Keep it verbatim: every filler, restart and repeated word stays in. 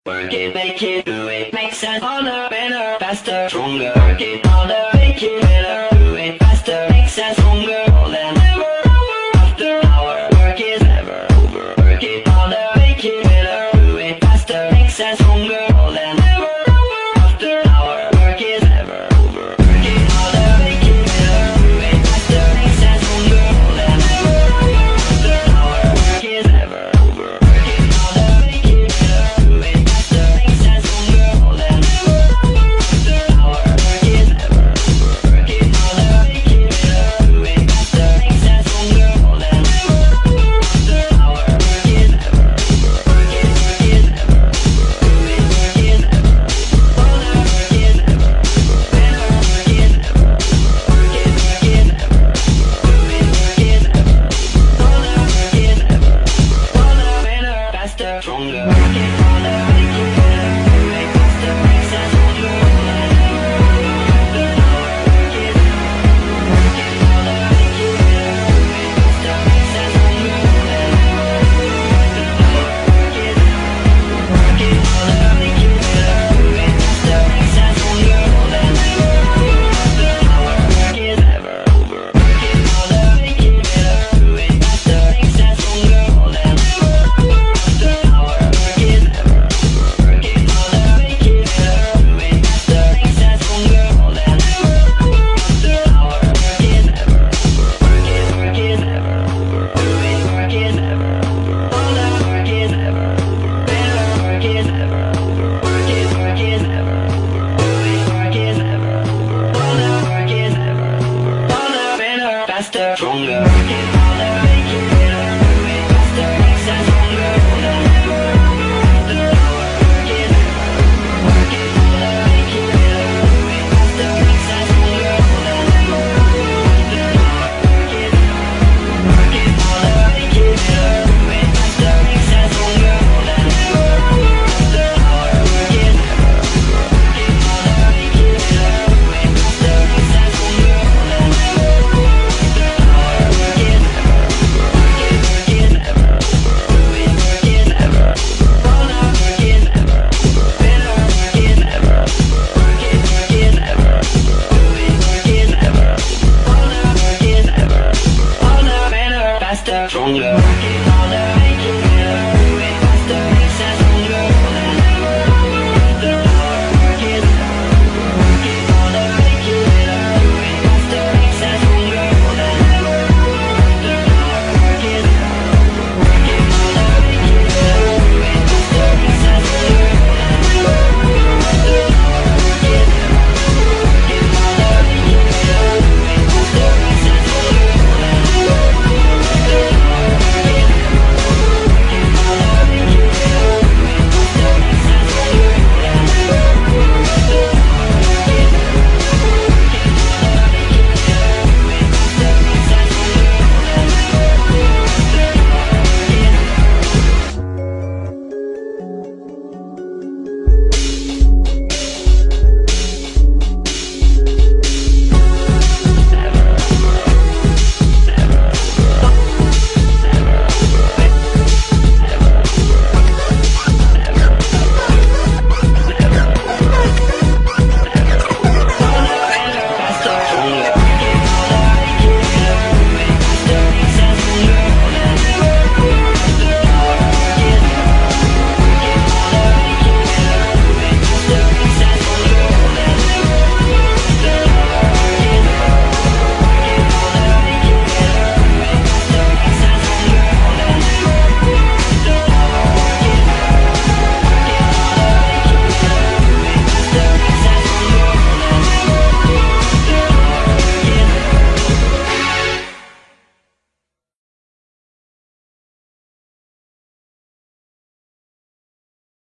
Work it, make it, do it, makes us harder, better, faster, stronger. Work it harder, make it better, do it faster, makes us stronger. More than ever, hour after hour, work is never over. Work it harder, make it better, do it faster, makes us stronger. More than ever, hour after hour, work is never over. Work it harder, make it better, do it faster, makes us stronger. More than ever, hour after hour, work is never over. Work it harder, make it better, do it faster, makes us stronger. More than ever, hour after hour, work is never over. Work it harder, make it better, do it faster, makes us stronger. More than ever, hour after hour, work is never over. Work it, work is never over. Do it, work is never over. Harder, work is never over. Better, work is never over. Work it, work is never over. Do it, work is never over. Harder, work is never over. Harder, better, faster, stronger. Work it harder.